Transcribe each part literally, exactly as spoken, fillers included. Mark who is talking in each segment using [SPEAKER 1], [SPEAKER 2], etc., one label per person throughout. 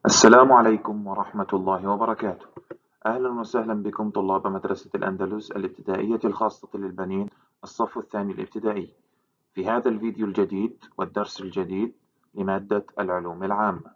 [SPEAKER 1] السلام عليكم ورحمة الله وبركاته. أهلا وسهلا بكم طلاب مدرسة الأندلس الابتدائية الخاصة للبنين الصف الثاني الابتدائي في هذا الفيديو الجديد والدرس الجديد لمادة العلوم العامة.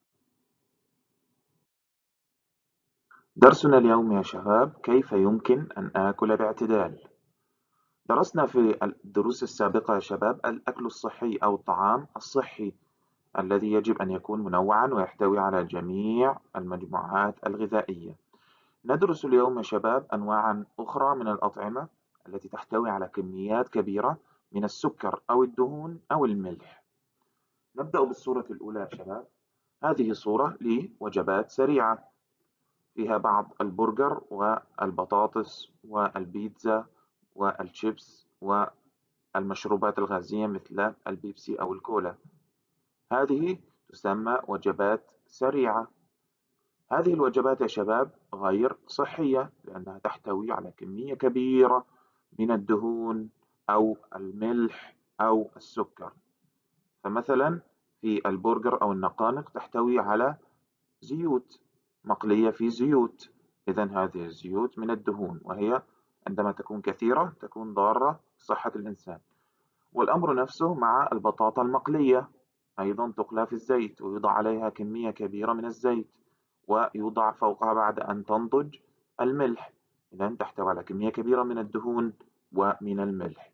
[SPEAKER 1] درسنا اليوم يا شباب كيف يمكن أن آكل باعتدال. درسنا في الدروس السابقة يا شباب الأكل الصحي أو الطعام الصحي الذي يجب أن يكون منوعا ويحتوي على جميع المجموعات الغذائية. ندرس اليوم يا شباب أنواعا أخرى من الأطعمة التي تحتوي على كميات كبيرة من السكر أو الدهون أو الملح. نبدأ بالصورة الأولى يا شباب. هذه صورة لوجبات سريعة فيها بعض البرجر والبطاطس والبيتزا والشيبس والمشروبات الغازية مثل البيبسي أو الكولا. هذه تسمى وجبات سريعة. هذه الوجبات يا شباب غير صحية لأنها تحتوي على كمية كبيرة من الدهون أو الملح أو السكر. فمثلا في البرجر أو النقانق تحتوي على زيوت مقلية في زيوت، إذن هذه الزيوت من الدهون وهي عندما تكون كثيرة تكون ضارة بصحة الإنسان. والأمر نفسه مع البطاطا المقلية، أيضا تقلى في الزيت ويوضع عليها كمية كبيرة من الزيت ويوضع فوقها بعد أن تنضج الملح، إذن تحتوي على كمية كبيرة من الدهون ومن الملح.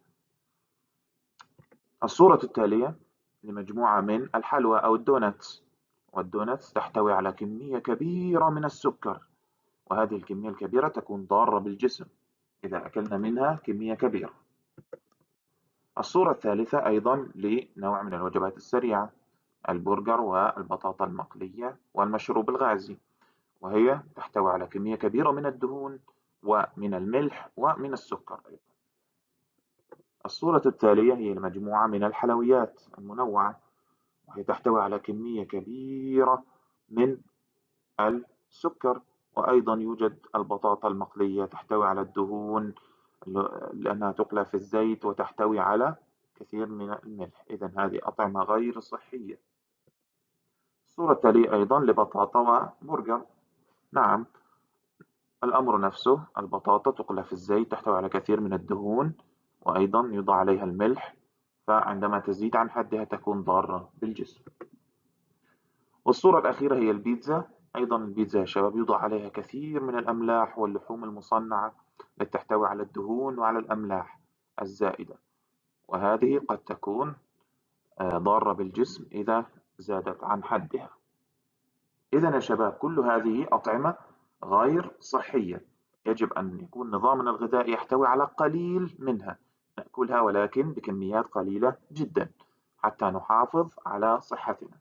[SPEAKER 1] الصورة التالية لمجموعة من الحلوى أو الدونتس، والدونتس تحتوي على كمية كبيرة من السكر، وهذه الكمية الكبيرة تكون ضارة بالجسم إذا أكلنا منها كمية كبيرة. الصورة الثالثة أيضا لنوع من الوجبات السريعة، البرجر والبطاطا المقلية والمشروب الغازي، وهي تحتوي على كمية كبيرة من الدهون ومن الملح ومن السكر أيضا. الصورة التالية هي مجموعة من الحلويات المنوعة، وهي تحتوي على كمية كبيرة من السكر، وأيضا يوجد البطاطا المقلية تحتوي على الدهون لأنها تقلى في الزيت وتحتوي على كثير من الملح، إذن هذه أطعمة غير صحية. الصورة التالية أيضا لبطاطا وبرجر. نعم، الأمر نفسه، البطاطا تقلى في الزيت تحتوي على كثير من الدهون وأيضا يوضع عليها الملح، فعندما تزيد عن حدها تكون ضارة بالجسم. والصورة الأخيرة هي البيتزا. أيضا البيتزا يا شباب يوضع عليها كثير من الأملاح واللحوم المصنعة التي تحتوي على الدهون وعلى الأملاح الزائدة، وهذه قد تكون ضارة بالجسم إذا زادت عن حدها. إذن يا شباب كل هذه أطعمة غير صحية، يجب أن يكون نظامنا الغذائي يحتوي على قليل منها، نأكلها ولكن بكميات قليلة جدا حتى نحافظ على صحتنا.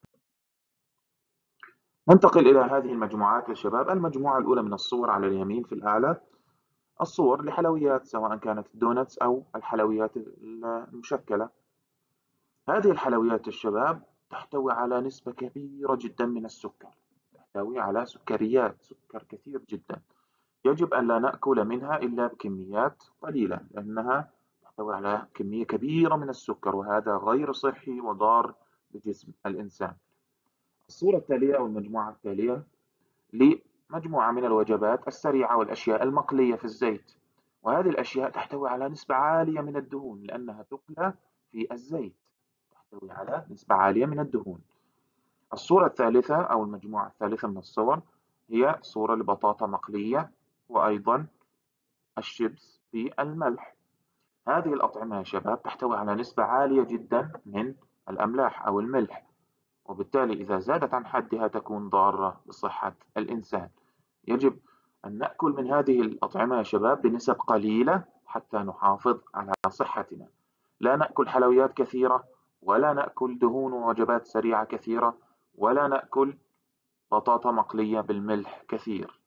[SPEAKER 1] ننتقل إلى هذه المجموعات يا شباب. المجموعة الأولى من الصور على اليمين في الأعلى الصور لحلويات، سواء كانت الدونتس أو الحلويات المشكلة. هذه الحلويات الشباب تحتوي على نسبة كبيرة جدا من السكر، تحتوي على سكريات، سكر كثير جدا. يجب أن لا نأكل منها إلا بكميات قليلة لأنها تحتوي على كمية كبيرة من السكر، وهذا غير صحي وضار بجسم الإنسان. الصورة التالية أو المجموعة التالية لمجموعة من الوجبات السريعة والأشياء المقلية في الزيت، وهذه الأشياء تحتوي على نسبة عالية من الدهون لأنها تقلى في الزيت، تحتوي على نسبة عالية من الدهون. الصورة الثالثة أو المجموعة الثالثة من الصور هي صورة لبطاطا مقلية وأيضا الشيبس في الملح. هذه الأطعمة يا شباب تحتوي على نسبة عالية جدا من الأملاح أو الملح، وبالتالي إذا زادت عن حدها تكون ضارة بصحة الإنسان. يجب أن نأكل من هذه الأطعمة يا شباب بنسب قليلة حتى نحافظ على صحتنا. لا نأكل حلويات كثيرة، ولا نأكل دهون ووجبات سريعة كثيرة، ولا نأكل بطاطا مقلية بالملح كثير.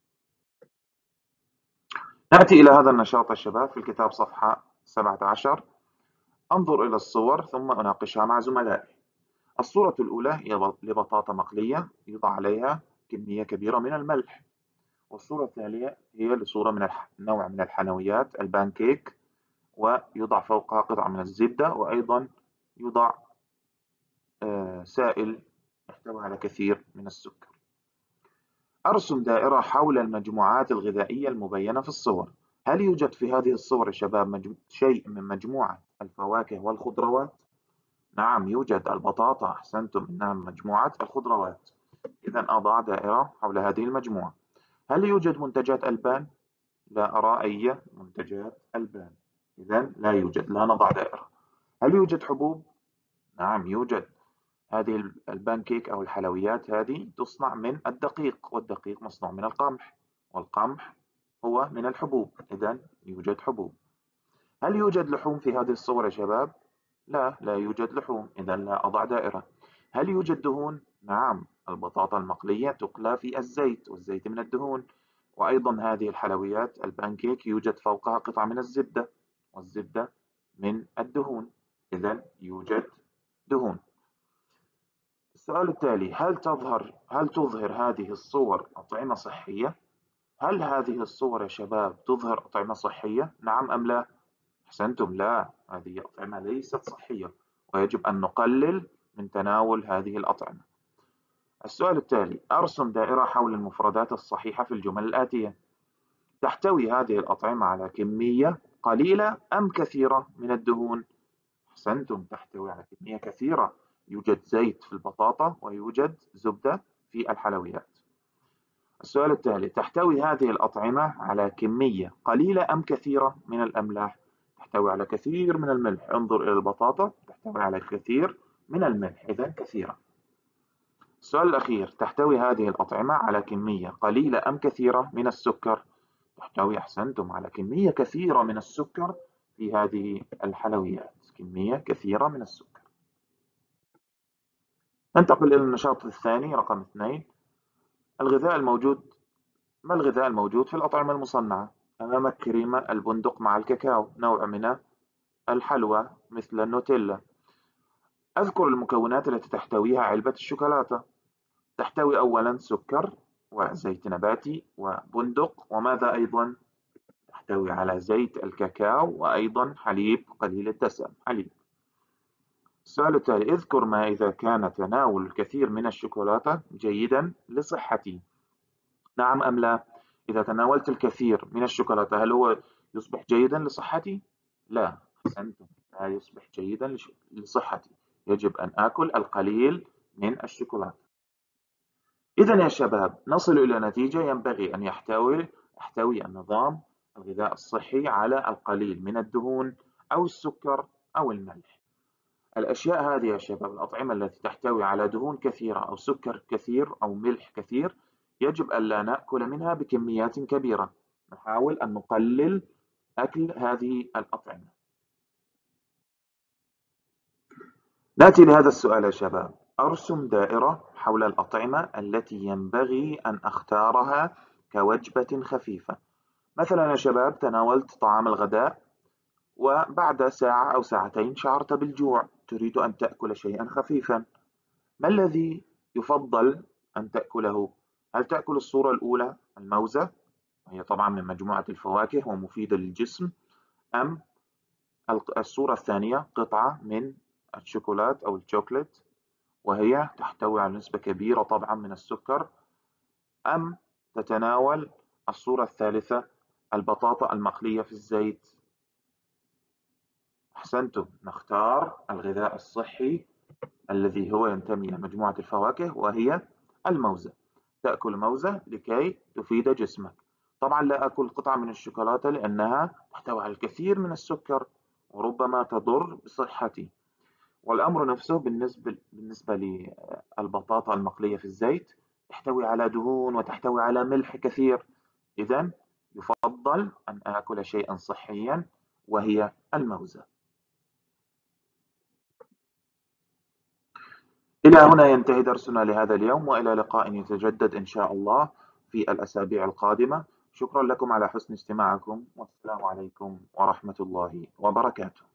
[SPEAKER 1] نأتي إلى هذا النشاط يا شباب في الكتاب صفحة سبعة عشر. أنظر إلى الصور ثم أناقشها مع زملائي. الصورة الأولى هي لبطاطا مقلية يوضع عليها كمية كبيرة من الملح، والصورة التالية هي لصورة من نوع من الحلويات البانكيك، ويوضع فوقها قطعة من الزبدة وأيضا يوضع سائل تحتوي على كثير من السكر. أرسم دائرة حول المجموعات الغذائية المبينة في الصور. هل يوجد في هذه الصور يا شباب مجمو... شيء من مجموعة الفواكه والخضروات؟ نعم يوجد البطاطا، أحسنتم، إنها من مجموعة الخضروات. إذا أضع دائرة حول هذه المجموعة. هل يوجد منتجات ألبان؟ لا أرى أي منتجات ألبان، إذا لا يوجد، لا نضع دائرة. هل يوجد حبوب؟ نعم يوجد. هذه البانكيك أو الحلويات هذه تصنع من الدقيق، والدقيق مصنوع من القمح، والقمح هو من الحبوب، إذا يوجد حبوب. هل يوجد لحوم في هذه الصور يا شباب؟ لا، لا يوجد لحوم، إذا لا أضع دائرة. هل يوجد دهون؟ نعم، البطاطا المقلية تقلى في الزيت، والزيت من الدهون. وأيضا هذه الحلويات البانكيك يوجد فوقها قطعة من الزبدة، والزبدة من الدهون، إذا يوجد دهون. السؤال التالي: هل تظهر هل تظهر هذه الصور أطعمة صحية؟ هل هذه الصور يا شباب تظهر أطعمة صحية؟ نعم أم لا؟ أحسنتم، لا، هذه أطعمة ليست صحية، ويجب أن نقلل من تناول هذه الأطعمة. السؤال التالي: أرسم دائرة حول المفردات الصحيحة في الجمل الآتية. تحتوي هذه الأطعمة على كمية قليلة أم كثيرة من الدهون؟ أحسنتم، تحتوي على كمية كثيرة، يوجد زيت في البطاطا ويوجد زبدة في الحلويات. السؤال التالي: تحتوي هذه الأطعمة على كمية قليلة أم كثيرة من الأملاح؟ تحتوي على كثير من الملح، انظر إلى البطاطا تحتوي على كثير من الملح، إذا كثيرة. السؤال الأخير: تحتوي هذه الأطعمة على كمية قليلة أم كثيرة من السكر؟ تحتوي، أحسنتم، على كمية كثيرة من السكر في هذه الحلويات، كمية كثيرة من السكر. ننتقل إلى النشاط الثاني رقم اثنين. الغذاء الموجود ما الغذاء الموجود في الأطعمة المصنعة؟ أمامك كريمة البندق مع الكاكاو، نوع من الحلوى مثل النوتيلا. أذكر المكونات التي تحتويها علبة الشوكولاتة. تحتوي أولا سكر وزيت نباتي وبندق، وماذا أيضا؟ تحتوي على زيت الكاكاو وأيضا حليب قليل الدسم، حليب. السؤال التالي: اذكر ما إذا كان تناول الكثير من الشوكولاتة جيدا لصحتي. نعم أم لا؟ إذا تناولت الكثير من الشوكولاتة هل هو يصبح جيدا لصحتي؟ لا، أحسنتم، لا يصبح جيدا لصحتي، يجب أن آكل القليل من الشوكولاتة. إذا يا شباب نصل إلى نتيجة: ينبغي أن يحتوي يحتوي النظام الغذائي الصحي على القليل من الدهون أو السكر أو الملح. الأشياء هذه يا شباب، الأطعمة التي تحتوي على دهون كثيرة أو سكر كثير أو ملح كثير، يجب ألا نأكل منها بكميات كبيرة، نحاول أن نقلل أكل هذه الأطعمة. نأتي لهذا السؤال يا شباب: أرسم دائرة حول الأطعمة التي ينبغي أن أختارها كوجبة خفيفة. مثلا يا شباب تناولت طعام الغداء وبعد ساعة أو ساعتين شعرت بالجوع، تريد أن تأكل شيئا خفيفا، ما الذي يفضل أن تأكله؟ هل تأكل الصورة الأولى الموزة، وهي طبعا من مجموعة الفواكه ومفيدة للجسم، أم الصورة الثانية قطعة من الشوكولات أو الشوكولات وهي تحتوي على نسبة كبيرة طبعا من السكر، أم تتناول الصورة الثالثة البطاطا المقلية في الزيت؟ أحسنتم، نختار الغذاء الصحي الذي هو ينتمي إلى مجموعة الفواكه وهي الموزة. تأكل موزة لكي تفيد جسمك. طبعا لا أكل قطعة من الشوكولاتة لأنها تحتوي على الكثير من السكر وربما تضر بصحتي. والأمر نفسه بالنسبة بالنسبة للبطاطا المقلية في الزيت، تحتوي على دهون وتحتوي على ملح كثير، إذن يفضل أن آكل شيئا صحيا وهي الموزة. إلى هنا ينتهي درسنا لهذا اليوم، وإلى لقاء يتجدد إن شاء الله في الأسابيع القادمة. شكرا لكم على حسن استماعكم، والسلام عليكم ورحمة الله وبركاته.